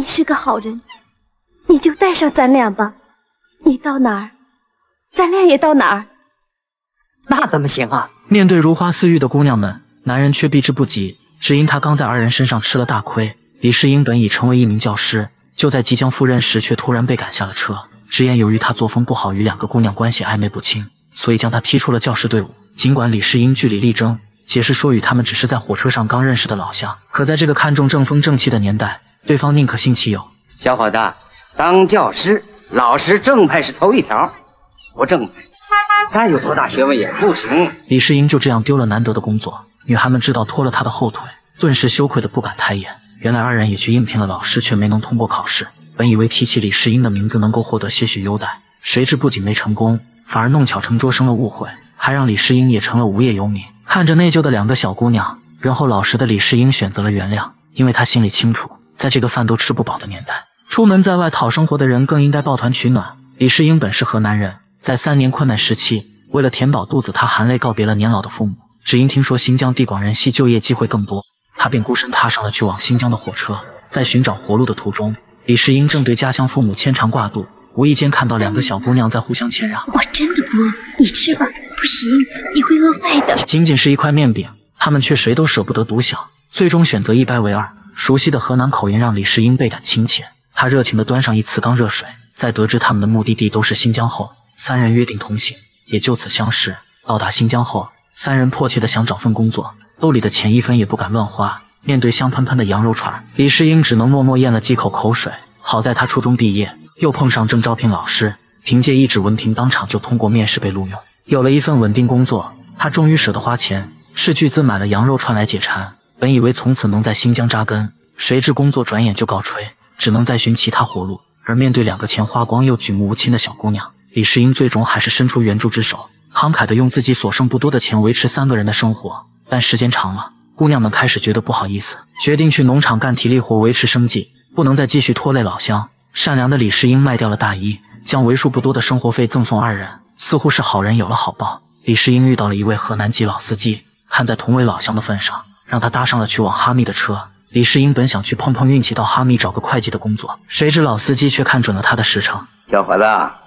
是个好人，你就带上咱俩吧。你到哪儿，咱俩也到哪儿。 那怎么行啊？ 面对如花似玉的姑娘们，男人却避之不及，只因他刚在二人身上吃了大亏。李世英本已成为一名教师，就在即将赴任时，却突然被赶下了车，直言由于他作风不好，与2个姑娘关系暧昧不清，所以将他踢出了教师队伍。尽管李世英据理力争，解释说与他们只是在火车上刚认识的老乡，可在这个看重正风正气的年代，对方宁可信其有。 小伙子，当教师老实正派是头一条，不正派再有多大学问也不行。 李世英就这样丢了难得的工作，女孩们知道拖了他的后腿，顿时羞愧的不敢抬眼。原来2人也去应聘了老师，却没能通过考试。本以为提起李世英的名字能够获得些许优待，谁知不仅没成功，反而弄巧成拙，生了误会，还让李世英也成了无业游民。看着内疚的2个小姑娘，仁厚老实的李世英选择了原谅，因为他心里清楚，在这个饭都吃不饱的年代，出门在外讨生活的人更应该抱团取暖。李世英本是河南人，在3年困难时期，为了填饱肚子，他含泪告别了年老的父母。只因听说新疆地广人稀，就业机会更多，他便孤身踏上了去往新疆的火车。在寻找活路的途中，李世英正对家乡父母牵肠挂肚，无意间看到2个小姑娘在互相谦让。 我真的不饿，你吃吧。不行，你会饿坏的。 仅仅是一块面饼，他们却谁都舍不得独享，最终选择1掰为2。熟悉的河南口音让李世英倍感亲切，他热情地端上1瓷缸热水。在得知他们的目的地都是新疆后，3人约定同行，也就此相识。到达新疆后，3人迫切地想找份工作，兜里的钱1分也不敢乱花。面对香喷喷的羊肉串，李世英只能默默咽了几口口水。好在他初中毕业，又碰上正招聘老师，凭借1纸文凭，当场就通过面试被录用。有了一份稳定工作，他终于舍得花钱，斥巨资买了羊肉串来解馋。本以为从此能在新疆扎根，谁知工作转眼就告吹，只能再寻其他活路。而面对2个钱花光又举目无亲的小姑娘，李世英最终还是伸出援助之手，慷慨地用自己所剩不多的钱维持3个人的生活。但时间长了，姑娘们开始觉得不好意思，决定去农场干体力活维持生计，不能再继续拖累老乡。善良的李世英卖掉了大衣，将为数不多的生活费赠送2人，似乎是好人有了好报。李世英遇到了一位河南籍老司机，看在同为老乡的份上，让他搭上了去往哈密的车。李世英本想去碰碰运气，到哈密找个会计的工作，谁知老司机却看准了他的时程。 小伙子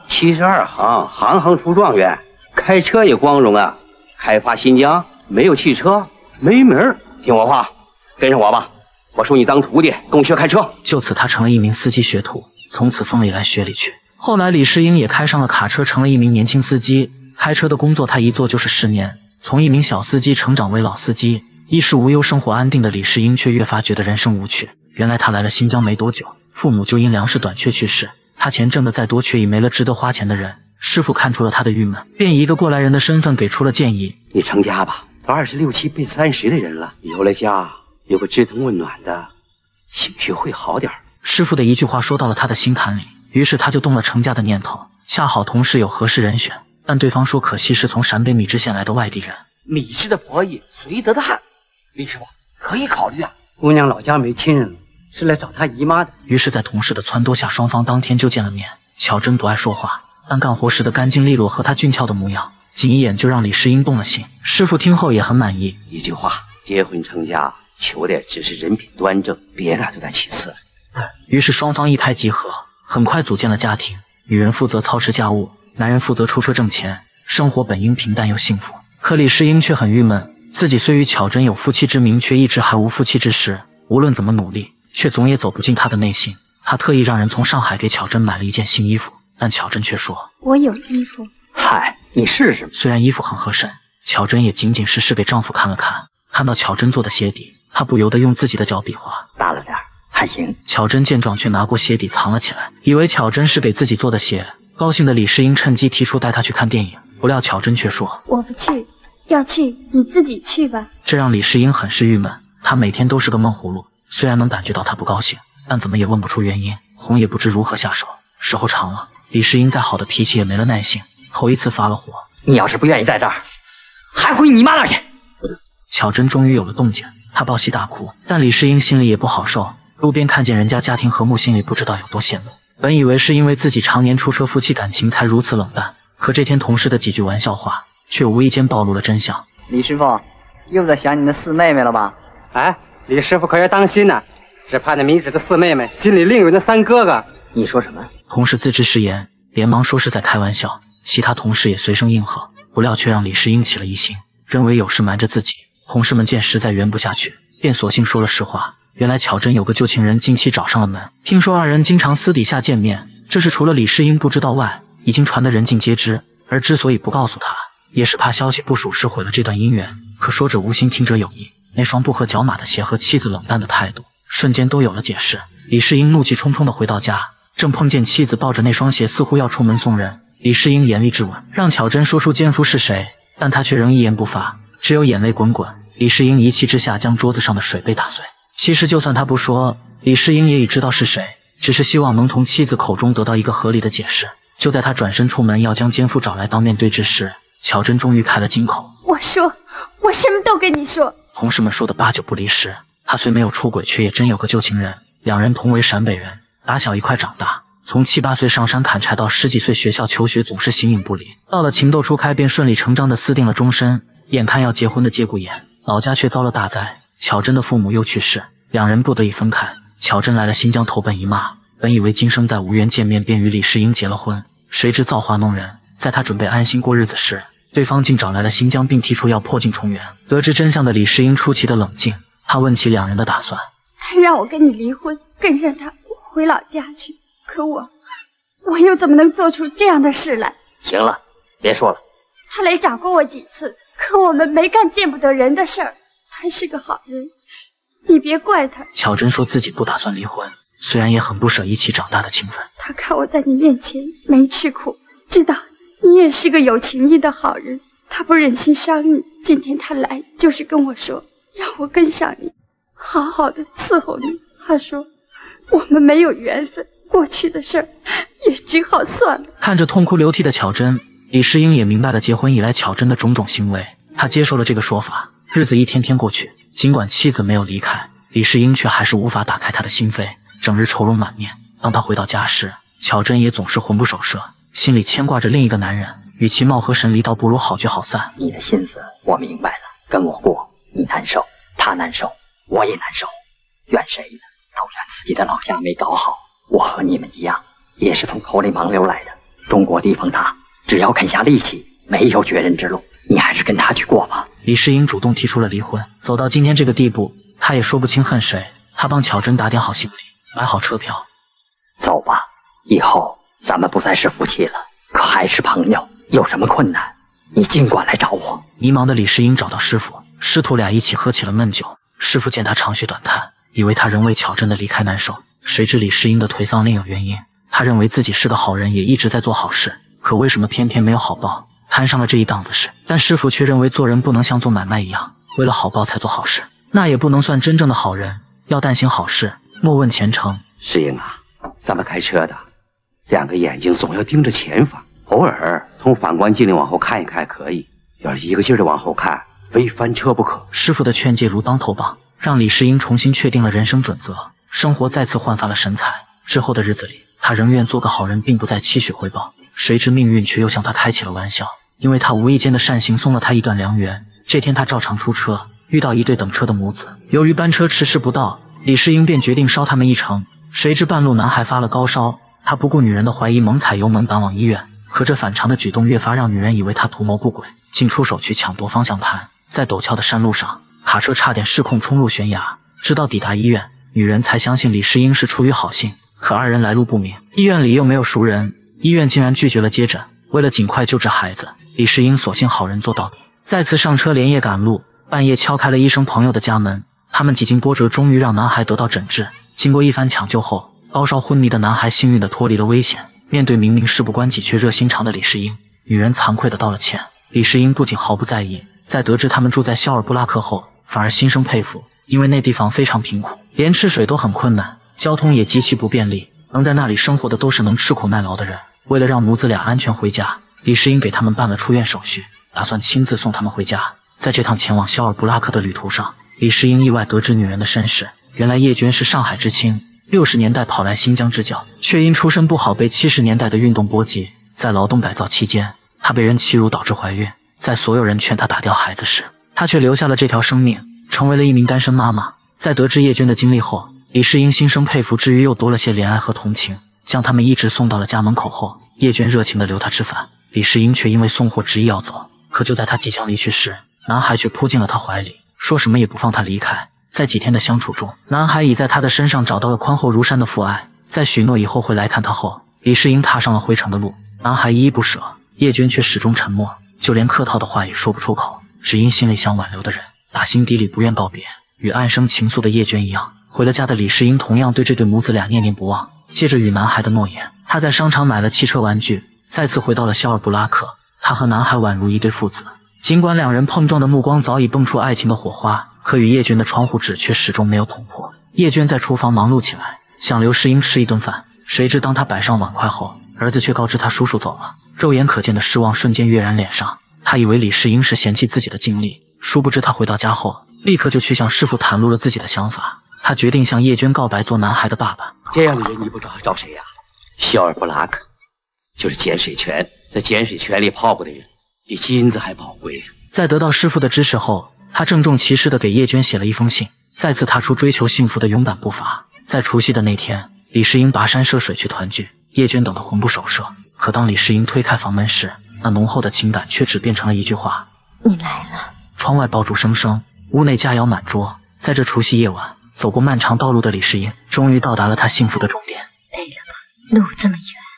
，72行，行行出状元，开车也光荣啊！开发新疆没有汽车没门儿，听我话，跟上我吧，我收你当徒弟，跟我学开车。 就此他成了一名司机学徒，从此风里来雪里去。后来李世英也开上了卡车，成了一名年轻司机。开车的工作他一做就是10年，从一名小司机成长为老司机，衣食无忧，生活安定的李世英却越发觉得人生无趣。原来他来了新疆没多久，父母就因粮食短缺去世，他钱挣得再多，却已没了值得花钱的人。师傅看出了他的郁闷，便以一个过来人的身份给出了建议： 你成家吧，都26、7奔30的人了，有了家，有个知疼问暖的，情绪会好点。 师傅的一句话说到了他的心坎里，于是他就动了成家的念头。恰好同时有合适人选，但对方说可惜是从陕北米脂县来的外地人。 米脂的婆姨绥德的汉，李师傅可以考虑啊。 姑娘老家没亲人了，是来找她姨妈的。 于是在同事的撺掇下，双方当天就见了面。巧珍不爱说话，但干活时的干净利落和她俊俏的模样，仅一眼就让李世英动了心。师傅听后也很满意， 一句话，结婚成家求的只是人品端正，别的都在其次。 于是双方一拍即合，很快组建了家庭。女人负责操持家务，男人负责出车挣钱，生活本应平淡又幸福。可李世英却很郁闷，自己虽与巧珍有夫妻之名，却一直还无夫妻之实。无论怎么努力，却总也走不进她的内心。他特意让人从上海给巧珍买了一件新衣服，但巧珍却说：“ 我有衣服。” 嗨，你试试。 虽然衣服很合身，巧珍也仅仅是给丈夫看了看。看到巧珍做的鞋底，她不由得用自己的脚比划， 大了点，还行。 巧珍见状，却拿过鞋底藏了起来，以为巧珍是给自己做的鞋。高兴的李世英趁机提出带她去看电影，不料巧珍却说：“ 我不去，要去你自己去吧。” 这让李世英很是郁闷。她每天都是个闷葫芦，虽然能感觉到她不高兴，但怎么也问不出原因，哄也不知如何下手。时候长了，李世英再好的脾气也没了耐性，头一次发了火。 你要是不愿意在这儿，还回你妈那儿去。 巧珍终于有了动静，她抱膝大哭，但李世英心里也不好受。路边看见人家家庭和睦，心里不知道有多羡慕。本以为是因为自己常年出车，夫妻感情才如此冷淡，可这天同事的几句玩笑话，却无意间暴露了真相。 李师傅，又在想你那四妹妹了吧？ 哎，李师傅可要当心呐！ 只怕那明智的四妹妹心里另有那三哥哥。 你说什么？ 同事自知失言，连忙说是在开玩笑，其他同事也随声应和，不料却让李世英起了疑心，认为有事瞒着自己。同事们见实在圆不下去，便索性说了实话。原来巧珍有个旧情人近期找上了门，听说二人经常私底下见面，这事除了李世英不知道外，已经传得人尽皆知。而之所以不告诉他，也是怕消息不属实毁了这段姻缘。可说者无心，听者有意，那双不合脚码的鞋和妻子冷淡的态度，瞬间都有了解释。李世英怒气冲冲地回到家，正碰见妻子抱着那双鞋，似乎要出门送人。李世英严厉质问，让巧珍说出奸夫是谁，但她却仍一言不发，只有眼泪滚滚。李世英一气之下将桌子上的水杯打碎。其实就算他不说，李世英也已知道是谁，只是希望能从妻子口中得到一个合理的解释。就在他转身出门要将奸夫找来当面对质时，巧珍终于开了金口， 我说，我什么都跟你说。 同事们说的8、9不离10，他虽没有出轨，却也真有个旧情人。两人同为陕北人，打小一块长大，从7、8岁上山砍柴到10几岁学校求学，总是形影不离。到了情窦初开，便顺理成章地私定了终身。眼看要结婚的节骨眼，老家却遭了大灾，巧珍的父母又去世，两人不得已分开。巧珍来了新疆投奔姨妈，本以为今生再无缘见面，便与李世英结了婚。谁知造化弄人，在他准备安心过日子时，对方竟找来了新疆，并提出要破镜重圆。得知真相的李世英出奇的冷静，他问起两人的打算。 他让我跟你离婚，跟上他回老家去。可我又怎么能做出这样的事来？ 行了，别说了。 他来找过我几次，可我们没干见不得人的事儿。他是个好人，你别怪他。 巧珍说自己不打算离婚，虽然也很不舍一起长大的情分。 他看我在你面前没吃苦，知道你也是个有情义的好人，他不忍心伤你。今天他来就是跟我说，让我跟上你，好好的伺候你。他说我们没有缘分，过去的事儿也只好算了。 看着痛哭流涕的巧珍，李世英也明白了结婚以来巧珍的种种行为，他接受了这个说法。日子一天天过去，尽管妻子没有离开，李世英却还是无法打开他的心扉，整日愁容满面。当他回到家时，巧珍也总是魂不守舍，心里牵挂着另一个男人，与其貌合神离，倒不如好聚好散。 你的心思我明白了，跟我过，你难受，他难受，我也难受。怨谁呢？都怨自己的老家没搞好。我和你们一样，也是从口里盲流来的。中国地方大，只要肯下力气，没有绝人之路。你还是跟他去过吧。 李世英主动提出了离婚，走到今天这个地步，他也说不清恨谁。他帮巧珍打点好行李，买好车票， 走吧，以后咱们不再是夫妻了，可还是朋友。有什么困难，你尽管来找我。 迷茫的李世英找到师傅，师徒俩一起喝起了闷酒。师傅见他长吁短叹，以为他仍为巧珍的离开难受，谁知李世英的颓丧另有原因。他认为自己是个好人，也一直在做好事，可为什么偏偏没有好报，摊上了这一档子事。但师傅却认为做人不能像做买卖一样，为了好报才做好事，那也不能算真正的好人。要但行好事，莫问前程。 世英啊，咱们开车的，两个眼睛总要盯着前方，偶尔从反光镜里往后看一看可以，要是一个劲儿的往后看，非翻车不可。 师傅的劝诫如当头棒，让李世英重新确定了人生准则，生活再次焕发了神采。之后的日子里，他仍愿做个好人，并不再期许回报。谁知命运却又向他开起了玩笑，因为他无意间的善行送了他一段良缘。这天他照常出车，遇到一对等车的母子，由于班车迟迟不到，李世英便决定捎他们一程。谁知半路男孩发了高烧，他不顾女人的怀疑，猛踩油门赶往医院。可这反常的举动越发让女人以为他图谋不轨，竟出手去抢夺方向盘。在陡峭的山路上，卡车差点失控冲入悬崖。直到抵达医院，女人才相信李世英是出于好心。可二人来路不明，医院里又没有熟人，医院竟然拒绝了接诊。为了尽快救治孩子，李世英索性好人做到底，再次上车连夜赶路，半夜敲开了医生朋友的家门。他们几经波折，终于让男孩得到诊治。经过一番抢救后，高烧昏迷的男孩幸运地脱离了危险。面对明明事不关己却热心肠的李世英，女人惭愧地道了歉。李世英不仅毫不在意，在得知他们住在肖尔布拉克后，反而心生佩服，因为那地方非常贫苦，连吃水都很困难，交通也极其不便利，能在那里生活的都是能吃苦耐劳的人。为了让母子俩安全回家，李世英给他们办了出院手续，打算亲自送他们回家。在这趟前往肖尔布拉克的旅途上，李世英意外得知女人的身世。原来叶娟是上海知青，60年代跑来新疆支教，却因出身不好被70年代的运动波及。在劳动改造期间，她被人欺辱导致怀孕。在所有人劝她打掉孩子时，她却留下了这条生命，成为了一名单身妈妈。在得知叶娟的经历后， 李世英心生佩服之余，又多了些怜爱和同情，将他们一直送到了家门口后，叶娟热情地留他吃饭。李世英却因为送货执意要走，可就在他即将离去时，男孩却扑进了他怀里，说什么也不放他离开。在几天的相处中，男孩已在他的身上找到了宽厚如山的父爱。在许诺以后会来看他后，李世英踏上了回城的路，男孩依依不舍，叶娟却始终沉默，就连客套的话也说不出口，只因心里想挽留的人，打心底里不愿告别。与暗生情愫的叶娟一样，回了家的李世英同样对这对母子俩念念不忘。借着与男孩的诺言，他在商场买了汽车玩具，再次回到了肖尔布拉克。他和男孩宛如一对父子，尽管两人碰撞的目光早已蹦出爱情的火花，可与叶娟的窗户纸却始终没有捅破。叶娟在厨房忙碌起来，想留世英吃一顿饭，谁知当他摆上碗筷后，儿子却告知他叔叔走了。肉眼可见的失望瞬间跃然脸上，他以为李世英是嫌弃自己的尽力，殊不知他回到家后，立刻就去向师父袒露了自己的想法。他决定向叶娟告白，做男孩的爸爸。 这样的人你不找还找谁呀？肖尔布拉克就是碱水泉，在碱水泉里泡过的人比金子还宝贵。 在得到师父的支持后，他郑重其事地给叶娟写了一封信，再次踏出追求幸福的勇敢步伐。在除夕的那天，李世英跋山涉水去团聚，叶娟等得魂不守舍。可当李世英推开房门时，那浓厚的情感却只变成了一句话： 你来了。 窗外爆竹声声，屋内佳肴满桌。在这除夕夜晚，走过漫长道路的李世英终于到达了他幸福的终点。 累了吧？路这么远。